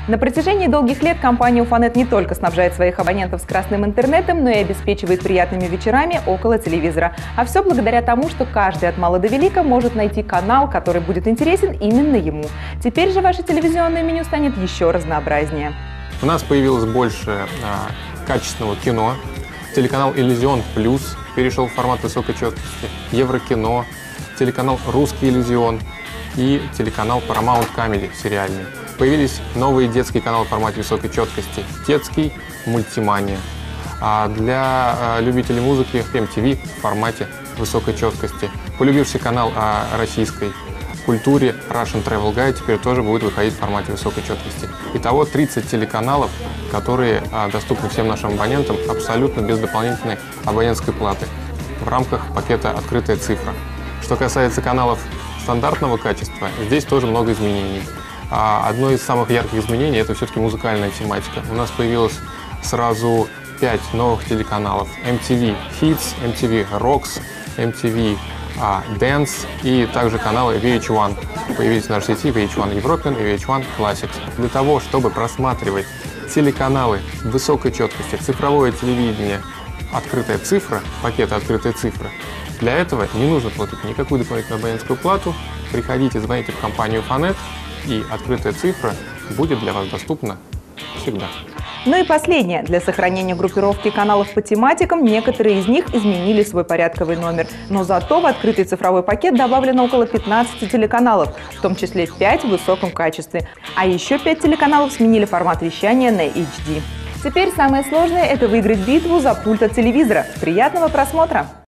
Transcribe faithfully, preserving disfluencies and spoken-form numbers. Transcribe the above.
На протяжении долгих лет компания Ufanet не только снабжает своих абонентов скоростным интернетом, но и обеспечивает приятными вечерами около телевизора. А все благодаря тому, что каждый от мала до велика может найти канал, который будет интересен именно ему. Теперь же ваше телевизионное меню станет еще разнообразнее. У нас появилось больше а, качественного кино. Телеканал Иллюзион Плюс перешел в формат высокой четкости. Еврокино, телеканал Русский Иллюзион и телеканал Paramount Comedy сериальный. Появились новые детские каналы в формате высокой четкости. Детский, Мультимания. А для а, любителей музыки эм ти ви в формате высокой четкости. Полюбивший канал о российской культуре Russian Travel Guide теперь тоже будет выходить в формате высокой четкости. Итого тридцать телеканалов, которые а, доступны всем нашим абонентам абсолютно без дополнительной абонентской платы в рамках пакета «Открытая цифра». Что касается каналов стандартного качества, здесь тоже много изменений. А одно из самых ярких изменений – это все-таки музыкальная тематика. У нас появилось сразу пять новых телеканалов: эм ти ви Hits, эм ти ви Rocks, эм ти ви а, Dance и также каналы ви эйч один. Появились в нашей сети ви эйч один European и ви эйч один Classics. Для того, чтобы просматривать телеканалы высокой четкости, цифровое телевидение, открытая цифра, пакеты «Открытая цифра», для этого не нужно платить никакую дополнительную абонентскую плату. Приходите, звоните в компанию Ufanet, и «Открытая цифра» будет для вас доступна всегда. Ну и последнее. Для сохранения группировки каналов по тематикам некоторые из них изменили свой порядковый номер. Но зато в открытый цифровой пакет добавлено около пятнадцати телеканалов, в том числе пять в высоком качестве. А еще пять телеканалов сменили формат вещания на эйч ди. Теперь самое сложное – это выиграть битву за пульт от телевизора. Приятного просмотра!